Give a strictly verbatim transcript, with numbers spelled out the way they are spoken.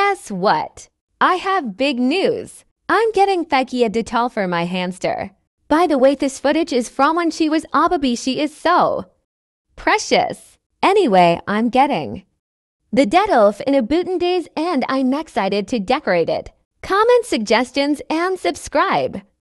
Guess what? I have big news. I'm getting Ikea Detolf for my hamster. By the way, this footage is from when she was a baby. She is so precious. Anyway, I'm getting the Detolf in a bootin' days and I'm excited to decorate it. Comment suggestions and subscribe.